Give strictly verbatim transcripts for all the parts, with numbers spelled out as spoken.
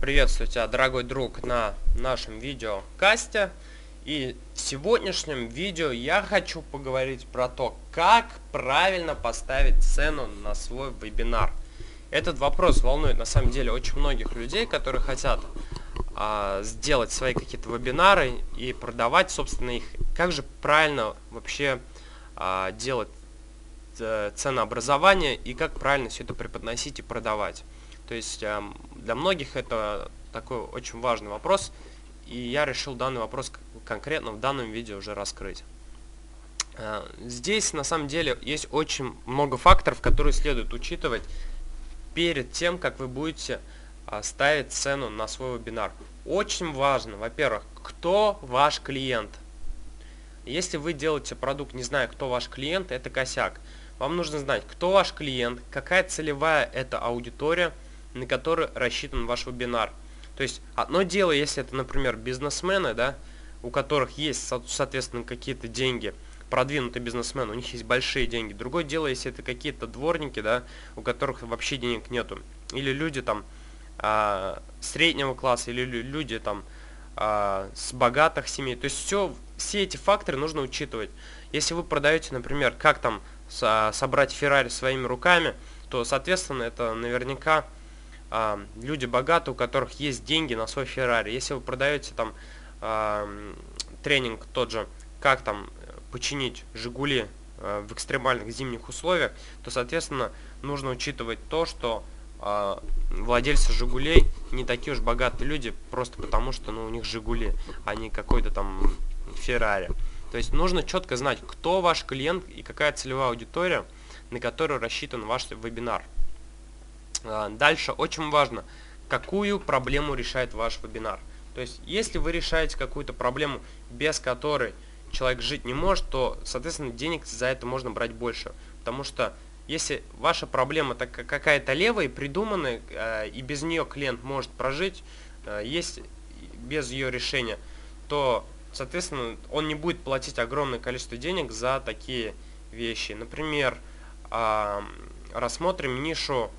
Приветствую тебя, дорогой друг, на нашем видеокасте. И в сегодняшнем видео я хочу поговорить про то, как правильно поставить цену на свой вебинар. Этот вопрос волнует на самом деле очень многих людей, которые хотят а, сделать свои какие-то вебинары и продавать, собственно, их. Как же правильно вообще а, делать а, ценообразование и как правильно все это преподносить и продавать. То есть для многих это такой очень важный вопрос, и я решил данный вопрос конкретно в данном видео уже раскрыть. Здесь на самом деле есть очень много факторов, которые следует учитывать перед тем, как вы будете ставить цену на свой вебинар. Очень важно, во-первых, кто ваш клиент. Если вы делаете продукт, не зная, кто ваш клиент, это косяк. Вам нужно знать, кто ваш клиент, какая целевая это аудитория, на который рассчитан ваш вебинар. То есть одно дело, если это, например, бизнесмены, да, у которых есть, соответственно, какие-то деньги, продвинутые бизнесмены, у них есть большие деньги. Другое дело, если это какие-то дворники, да, у которых вообще денег нету. Или люди там а, среднего класса, или люди там а, с богатых семей. То есть все, все эти факторы нужно учитывать. Если вы продаете, например, как там со, собрать Феррари своими руками, то, соответственно, это наверняка А, люди богатые, у которых есть деньги на свой Феррари. Если вы продаете там а, тренинг тот же, как там починить Жигули а, в экстремальных зимних условиях, то, соответственно, нужно учитывать то, что а, владельцы Жигулей не такие уж богатые люди, просто потому что ну, у них Жигули, а не какой-то там Феррари. То есть нужно четко знать, кто ваш клиент и какая целевая аудитория, на которую рассчитан ваш вебинар. Дальше очень важно, какую проблему решает ваш вебинар. То есть, если вы решаете какую-то проблему, без которой человек жить не может, то, соответственно, денег за это можно брать больше. Потому что, если ваша проблема какая-то левая и придуманная, и без нее клиент может прожить, есть без ее решения, то, соответственно, он не будет платить огромное количество денег за такие вещи. Например, рассмотрим нишу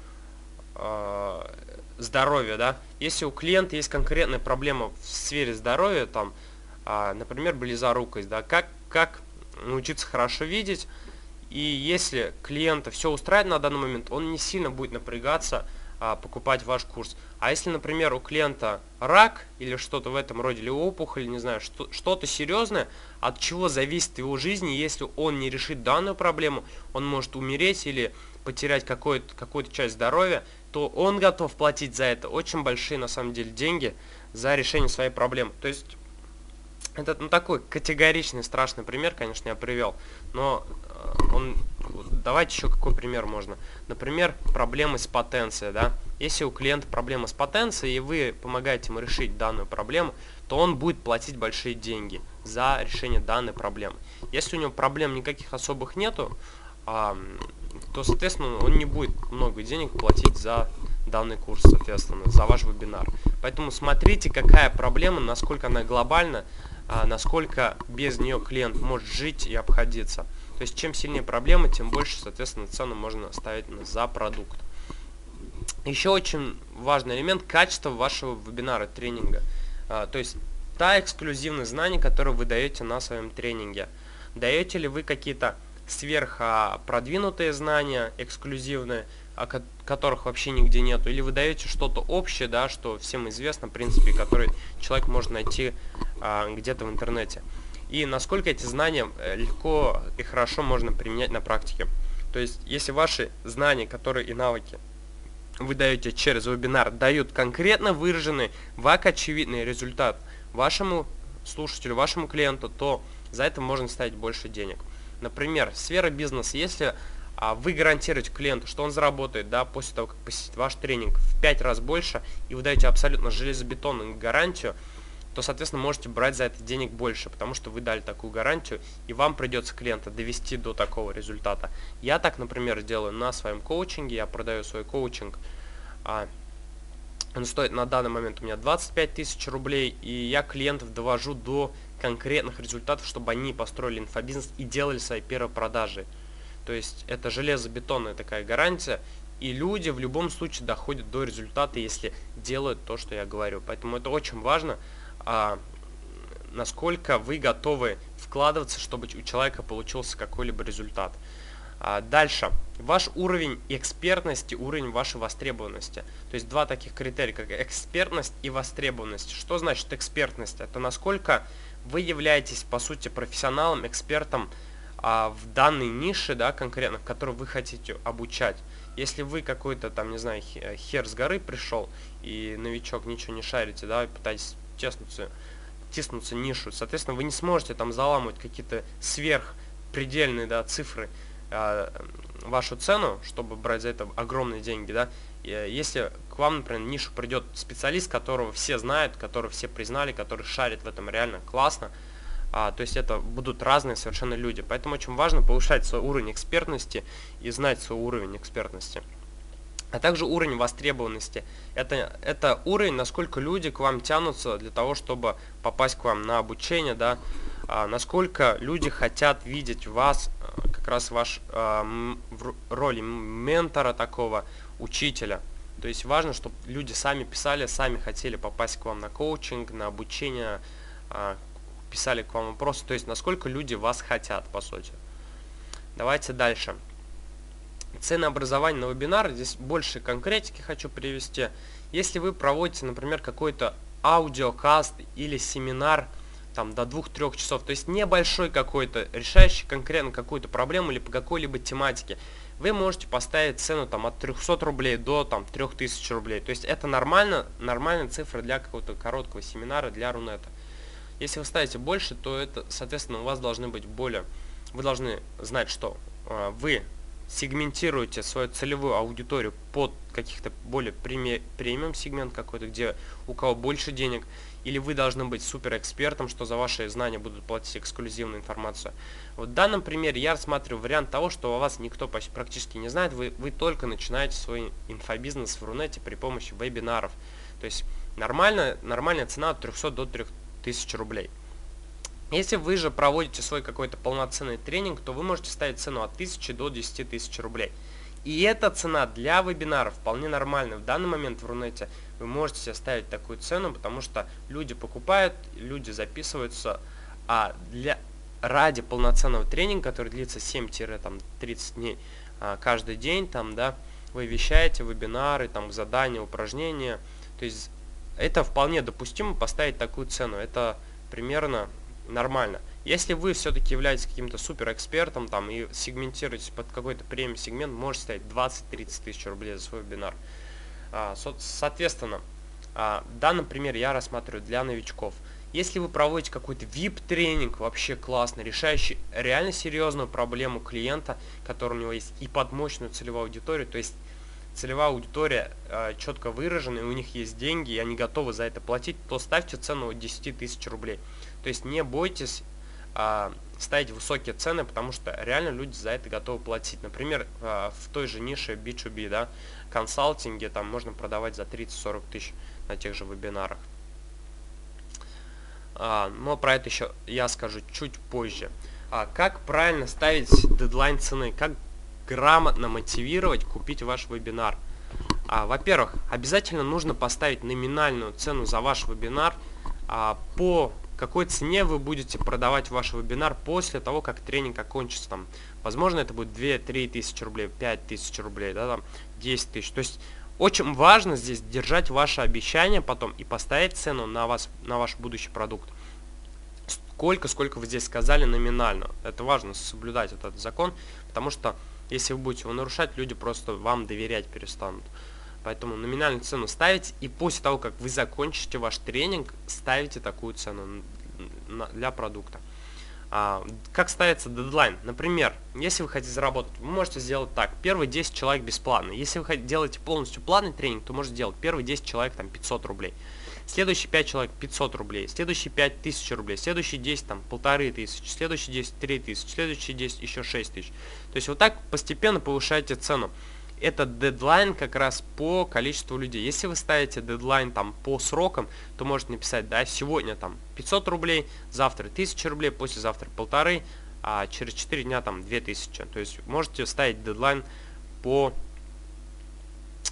здоровья, да. Если у клиента есть конкретная проблема в сфере здоровья, там, а, например, близорукость, да, как, как научиться хорошо видеть, и если клиента все устраивает на данный момент, он не сильно будет напрягаться а, покупать ваш курс. А если, например, у клиента рак или что-то в этом роде, или опухоль, не знаю, что, что-то серьезное, от чего зависит его жизнь, если он не решит данную проблему, он может умереть или потерять какую-то какую-то часть здоровья, то он готов платить за это очень большие, на самом деле, деньги за решение своей проблемы. То есть, это ну, такой категоричный, страшный пример, конечно, я привел, но он, давайте еще какой пример можно. Например, проблемы с потенцией, да. Если у клиента проблема с потенцией, и вы помогаете ему решить данную проблему, то он будет платить большие деньги за решение данной проблемы. Если у него проблем никаких особых нету, то, соответственно, он не будет много денег платить за данный курс, соответственно, за ваш вебинар. Поэтому смотрите, какая проблема, насколько она глобальна, а насколько без нее клиент может жить и обходиться. То есть, чем сильнее проблема, тем больше, соответственно, цену можно ставить за продукт. Еще очень важный элемент – качество вашего вебинара, тренинга. А, то есть, та эксклюзивность знаний, которую вы даете на своем тренинге. Даете ли вы какие-то сверхпродвинутые знания, эксклюзивные, о которых вообще нигде нету, или вы даете что-то общее, да, что всем известно, в принципе, который человек может найти а, где-то в интернете. И насколько эти знания легко и хорошо можно применять на практике. То есть, если ваши знания, которые и навыки вы даете через вебинар, дают конкретно выраженный, вак очевидный результат вашему слушателю, вашему клиенту, то за это можно ставить больше денег. Например, сфера бизнеса. Если а, вы гарантируете клиенту, что он заработает, да, после того, как посетит ваш тренинг в пять раз больше, и вы даете абсолютно железобетонную гарантию, то, соответственно, можете брать за это денег больше, потому что вы дали такую гарантию, и вам придется клиента довести до такого результата. Я так, например, делаю на своем коучинге, я продаю свой коучинг, а, он стоит на данный момент у меня двадцать пять тысяч рублей, и я клиентов довожу до конкретных результатов, чтобы они построили инфобизнес и делали свои первые продажи. То есть это железобетонная такая гарантия, И люди в любом случае доходят до результата, если делают то, что я говорю. Поэтому это очень важно, а, насколько вы готовы вкладываться, чтобы у человека получился какой-либо результат. А, дальше. Ваш уровень экспертности, уровень вашей востребованности. То есть два таких критерия, как экспертность и востребованность. Что значит экспертность? Это насколько вы являетесь, по сути, профессионалом, экспертом а, в данной нише, да, конкретно, в которой вы хотите обучать. Если вы какой-то там, не знаю, хер с горы пришел и новичок, ничего не шарите, да, и пытаетесь теснуться, тиснуться в нишу, соответственно, вы не сможете там заламывать какие-то сверхпредельные, да, цифры, а, вашу цену, чтобы брать за это огромные деньги, да. И если к вам, например, в нишу придет специалист, которого все знают, которого все признали, который шарит в этом реально классно, а, то есть это будут разные совершенно люди. Поэтому очень важно повышать свой уровень экспертности и знать свой уровень экспертности. А также уровень востребованности. Это, это уровень, насколько люди к вам тянутся для того, чтобы попасть к вам на обучение, да, а, насколько люди хотят видеть вас, как раз ваш а, в роли ментора такого, учителя. То есть важно, чтобы люди сами писали, сами хотели попасть к вам на коучинг, на обучение, а, писали к вам вопросы, то есть насколько люди вас хотят, по сути. Давайте дальше. Ценообразование на вебинар. Здесь больше конкретики хочу привести. Если вы проводите, например, какой-то аудиокаст или семинар там до двух-трёх часов, то есть небольшой какой-то, решающий конкретно какую-то проблему или по какой-либо тематике, вы можете поставить цену там от трёхсот рублей до там трёх тысяч рублей. То есть это нормально, нормальная цифра для какого-то короткого семинара, для Рунета. Если вы ставите больше, то это, соответственно, у вас должны быть более... Вы должны знать, что э, вы сегментируете свою целевую аудиторию под каких-то более премиум сегмент какой-то, где у кого больше денег, или вы должны быть суперэкспертом, что за ваши знания будут платить эксклюзивную информацию. Вот в данном примере я рассматриваю вариант того, что о вас никто практически не знает, вы, вы только начинаете свой инфобизнес в Рунете при помощи вебинаров. То есть нормальная, нормальная цена от трёхсот до трёх тысяч рублей. Если вы же проводите свой какой-то полноценный тренинг, то вы можете ставить цену от тысячи до десяти тысяч рублей. И эта цена для вебинаров вполне нормальная. В данный момент в Рунете вы можете себе ставить такую цену, потому что люди покупают, люди записываются, а для, ради полноценного тренинга, который длится семь-тридцать дней а, каждый день, там, да, вы вещаете вебинары, там, задания, упражнения. То есть это вполне допустимо поставить такую цену. Это примерно нормально. Если вы все-таки являетесь каким-то суперэкспертом там и сегментируетесь под какой-то премиум сегмент, можете ставить двадцать-тридцать тысяч рублей за свой вебинар. А, со соответственно, а, в данном примере я рассматриваю для новичков. Если вы проводите какой-то вип-тренинг, вообще классно, решающий реально серьезную проблему клиента, который у него есть, и под мощную целевую аудиторию, то есть целевая аудитория э, четко выражена, и у них есть деньги, и они готовы за это платить, то ставьте цену от десяти тысяч рублей. То есть не бойтесь э, ставить высокие цены, потому что реально люди за это готовы платить. Например, э, в той же нише би ту би, да, консалтинге, там можно продавать за тридцать-сорок тысяч на тех же вебинарах. А, но про это еще я скажу чуть позже. А, как правильно ставить дедлайн цены? Как грамотно мотивировать купить ваш вебинар? А, во-первых, обязательно нужно поставить номинальную цену за ваш вебинар. А, по какой цене вы будете продавать ваш вебинар после того, как тренинг окончится. Там, возможно, это будет две-три тысячи рублей, пять тысяч рублей, да, там, десять тысяч. То есть очень важно здесь держать ваше обещание потом и поставить цену на, вас, на ваш будущий продукт. Сколько, сколько вы здесь сказали номинально. Это важно соблюдать этот закон, потому что если вы будете его нарушать, люди просто вам доверять перестанут. Поэтому номинальную цену ставите, и после того, как вы закончите ваш тренинг, ставите такую цену для продукта. А, как ставится дедлайн? Например, если вы хотите заработать, вы можете сделать так. Первые десять человек бесплатно. Если вы делаете полностью платный тренинг, то можете сделать первые десять человек там пятьсот рублей. Следующие пять человек пятьсот рублей. Следующие пять тысяч рублей. Следующие десять там полторы тысячи. Следующие десять три тысячи. Следующие десять еще шесть тысяч. То есть вот так постепенно повышаете цену. Это дедлайн как раз по количеству людей. Если вы ставите дедлайн там по срокам, то можете написать, да, сегодня там пятьсот рублей, завтра тысяча рублей, послезавтра полторы, а через четыре дня там две тысячи. То есть можете ставить дедлайн по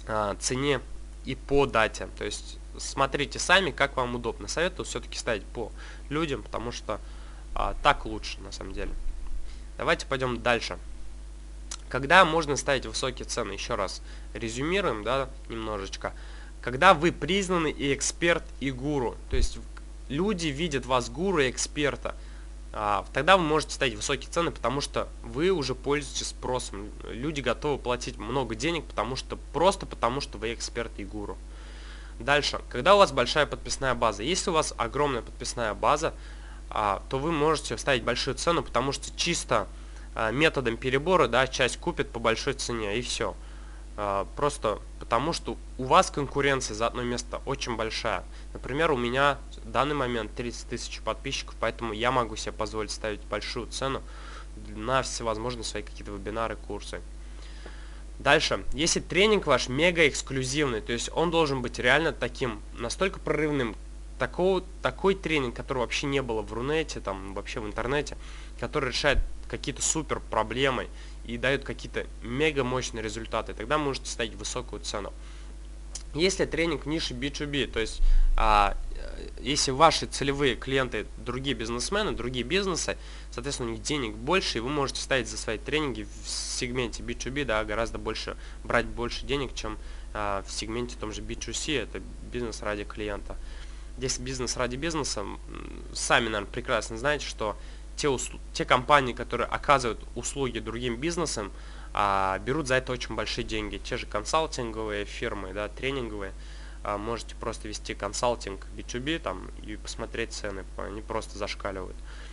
а, цене и по дате. То есть смотрите сами, как вам удобно. Советую все-таки ставить по людям, потому что а, так лучше на самом деле. Давайте пойдем дальше. Когда можно ставить высокие цены? Еще раз резюмируем, да, немножечко. Когда вы признаны и эксперт, и гуру. То есть люди видят вас гуру и эксперта. А, тогда вы можете ставить высокие цены, потому что вы уже пользуетесь спросом. Люди готовы платить много денег, потому что просто потому что вы эксперт и гуру. Дальше. Когда у вас большая подписная база. Если у вас огромная подписная база, а, то вы можете ставить большую цену, потому что чисто а, методом перебора, да, часть купит по большой цене и все. А, просто потому что у вас конкуренция за одно место очень большая. Например, у меня в данный момент тридцать тысяч подписчиков, поэтому я могу себе позволить ставить большую цену на всевозможные свои какие-то вебинары, курсы. Дальше, если тренинг ваш мега эксклюзивный, то есть он должен быть реально таким, настолько прорывным, такого, такой тренинг, который вообще не было в Рунете, там вообще в интернете, который решает какие-то супер проблемы и дает какие-то мега мощные результаты, тогда можете ставить высокую цену. Если тренинг в нише би ту би, то есть а, если ваши целевые клиенты другие бизнесмены, другие бизнесы, соответственно, у них денег больше, и вы можете ставить за свои тренинги в сегменте би ту би, да, гораздо больше, брать больше денег, чем а, в сегменте том же би ту си, это бизнес ради клиента. Если бизнес ради бизнеса, сами, наверное, прекрасно знаете, что те, услу- те компании, которые оказывают услуги другим бизнесам, а, берут за это очень большие деньги. Те же консалтинговые фирмы, да, тренинговые. А, можете просто вести консалтинг би ту би там, и посмотреть цены, они просто зашкаливают.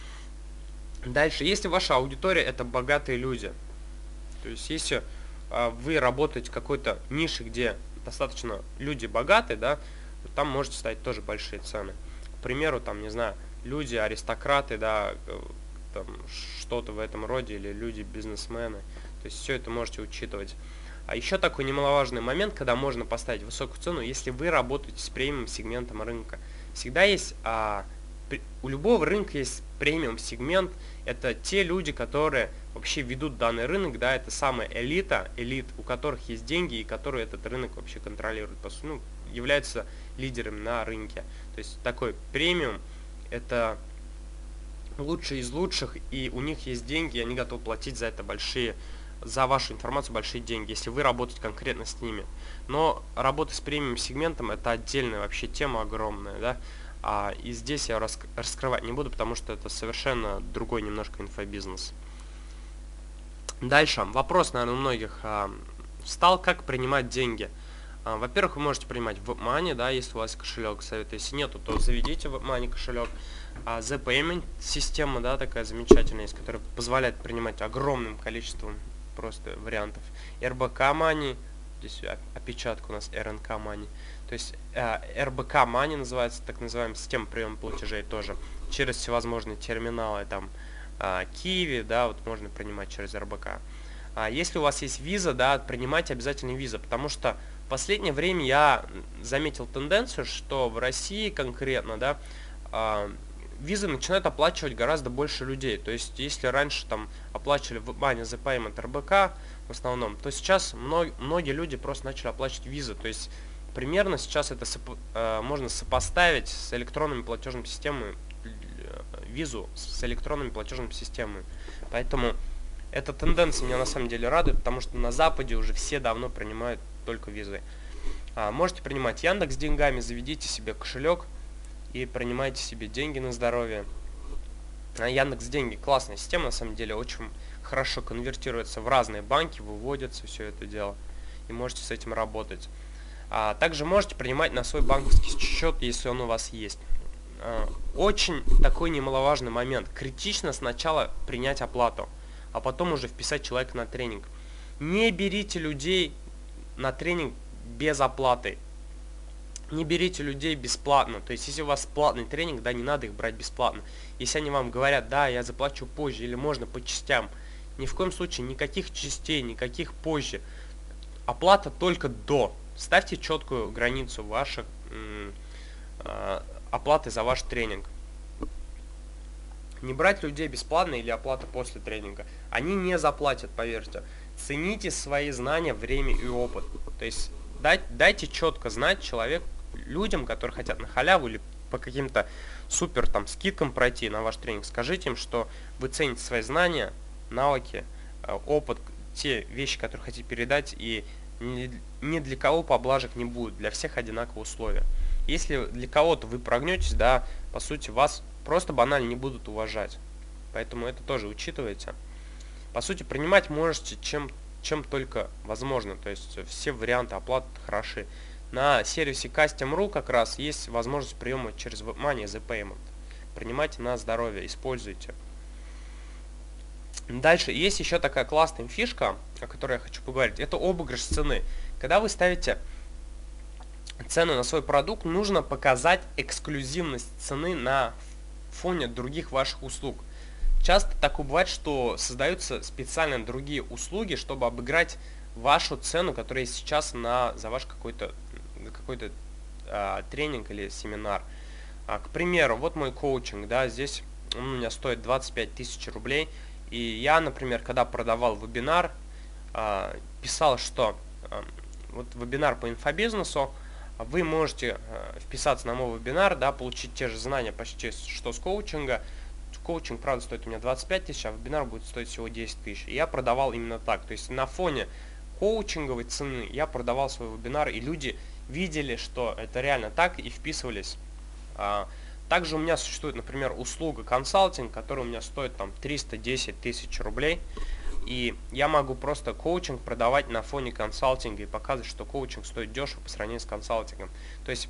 Дальше, если ваша аудитория это богатые люди, то есть если а, вы работаете в какой-то нише, где достаточно люди богатые, да, то там можете ставить тоже большие цены. К примеру, там, не знаю, люди аристократы, да, там что-то в этом роде, или люди бизнесмены. То есть все это можете учитывать. А еще такой немаловажный момент, когда можно поставить высокую цену, если вы работаете с премиум сегментом рынка. Всегда есть, а, при, у любого рынка есть премиум сегмент. Это те люди, которые вообще ведут данный рынок, да, это самая элита, элит, у которых есть деньги и которые этот рынок вообще контролируют, ну, являются лидерами на рынке. То есть такой премиум это лучшие из лучших, и у них есть деньги, и они готовы платить за это большие, за вашу информацию большие деньги, если вы работаете конкретно с ними. Но работа с премиум сегментом это отдельная вообще тема огромная, да, а, и здесь я рас, раскрывать не буду, потому что это совершенно другой немножко инфобизнес. Дальше, вопрос, наверное, у многих а, встал, как принимать деньги. А, во-первых, вы можете принимать в WebMoney, да, если у вас кошелек, советую, если нету, то заведите в WebMoney кошелек. А The Payment система, да, такая замечательная есть, которая позволяет принимать огромным количеством просто вариантов. эр бэ ка Money, здесь опечатка у нас эр эн ка Money, то есть э, эр бэ ка Money называется, так называемая система приема платежей тоже, через всевозможные терминалы, там, э, Kiwi, да, вот можно принимать через эр бэ ка. А если у вас есть Visa, да, принимайте обязательно Visa, потому что в последнее время я заметил тенденцию, что в России конкретно, да, э, визы начинают оплачивать гораздо больше людей. То есть, если раньше там оплачивали в WebMoney, The Payment, эр бэ ка в основном, то сейчас мног, многие люди просто начали оплачивать визы. То есть, примерно сейчас это сопо, э, можно сопоставить с электронными платежными системами, визу с электронными платежными системами. Поэтому эта тенденция меня на самом деле радует, потому что на Западе уже все давно принимают только визы. А, можете принимать Яндекс деньгами, заведите себе кошелек и принимайте себе деньги на здоровье. А Яндекс деньги классная система, на самом деле, очень хорошо конвертируется в разные банки, выводится все это дело, и можете с этим работать. А также можете принимать на свой банковский счет, если он у вас есть. А, очень такой немаловажный момент. Критично сначала принять оплату, а потом уже вписать человека на тренинг. Не берите людей на тренинг без оплаты. Не берите людей бесплатно. То есть, если у вас платный тренинг, да, не надо их брать бесплатно. Если они вам говорят, да, я заплачу позже, или можно по частям, ни в коем случае никаких частей, никаких позже. Оплата только до. Ставьте четкую границу ваших э, оплаты за ваш тренинг. Не брать людей бесплатно или оплата после тренинга. Они не заплатят, поверьте. Цените свои знания, время и опыт. То есть Дать, дайте четко знать человек, людям, которые хотят на халяву или по каким-то супер там скидкам пройти на ваш тренинг, скажите им, что вы цените свои знания, навыки, опыт, те вещи, которые хотите передать, и ни, ни для кого поблажек не будет, для всех одинаковые условия. Если для кого-то вы прогнетесь, да, по сути, вас просто банально не будут уважать. Поэтому это тоже учитывайте. По сути, принимать можете чем, чем только возможно. То есть все варианты оплаты хороши. На сервисе Custom точка ру как раз есть возможность приема через WebMoney The Payment. Принимайте на здоровье, используйте. Дальше есть еще такая классная фишка, о которой я хочу поговорить. Это обыгрыш цены. Когда вы ставите цену на свой продукт, нужно показать эксклюзивность цены на фоне других ваших услуг. Часто такое бывает, что создаются специально другие услуги, чтобы обыграть вашу цену, которая есть сейчас на, за ваш какой-то какой-то а, тренинг или семинар. А, к примеру, вот мой коучинг, да, здесь он у меня стоит двадцать пять тысяч рублей. И я, например, когда продавал вебинар, а, писал, что а, вот вебинар по инфобизнесу, вы можете а, вписаться на мой вебинар, да, получить те же знания почти что с коучинга. Коучинг, правда, стоит у меня двадцать пять тысяч, а вебинар будет стоить всего десять тысяч. И я продавал именно так. То есть на фоне коучинговой цены я продавал свой вебинар, и люди видели, что это реально так, и вписывались. Также у меня существует, например, услуга консалтинг, которая у меня стоит там триста десять тысяч рублей. И я могу просто коучинг продавать на фоне консалтинга и показывать, что коучинг стоит дешево по сравнению с консалтингом. То есть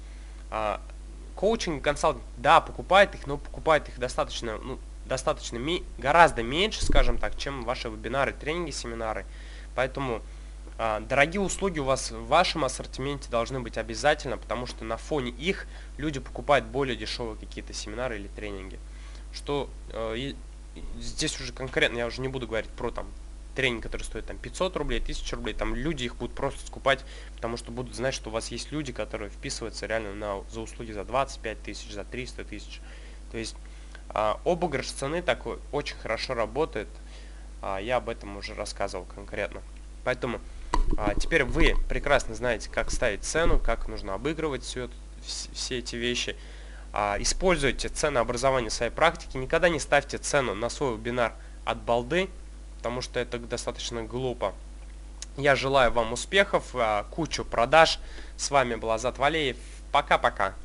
коучинг и консалтинг, да, покупает их, но покупает их достаточно, ну, достаточно гораздо меньше, скажем так, чем ваши вебинары, тренинги, семинары. Поэтому а, дорогие услуги у вас в вашем ассортименте должны быть обязательно, потому что на фоне их люди покупают более дешевые какие-то семинары или тренинги. Что э, и, здесь уже конкретно я уже не буду говорить про там тренинг, который стоит там пятьсот рублей, тысячу рублей, там люди их будут просто скупать, потому что будут знать, что у вас есть люди, которые вписываются реально на, за услуги за двадцать пять тысяч, за триста тысяч. То есть а, обыгрыш цены такой очень хорошо работает, а, я об этом уже рассказывал конкретно. Поэтому а, теперь вы прекрасно знаете, как ставить цену, как нужно обыгрывать все, все эти вещи. А, используйте ценообразование в своей практике, никогда не ставьте цену на свой вебинар от балды, потому что это достаточно глупо. Я желаю вам успехов, кучу продаж. С вами был Азат Валеев. Пока-пока.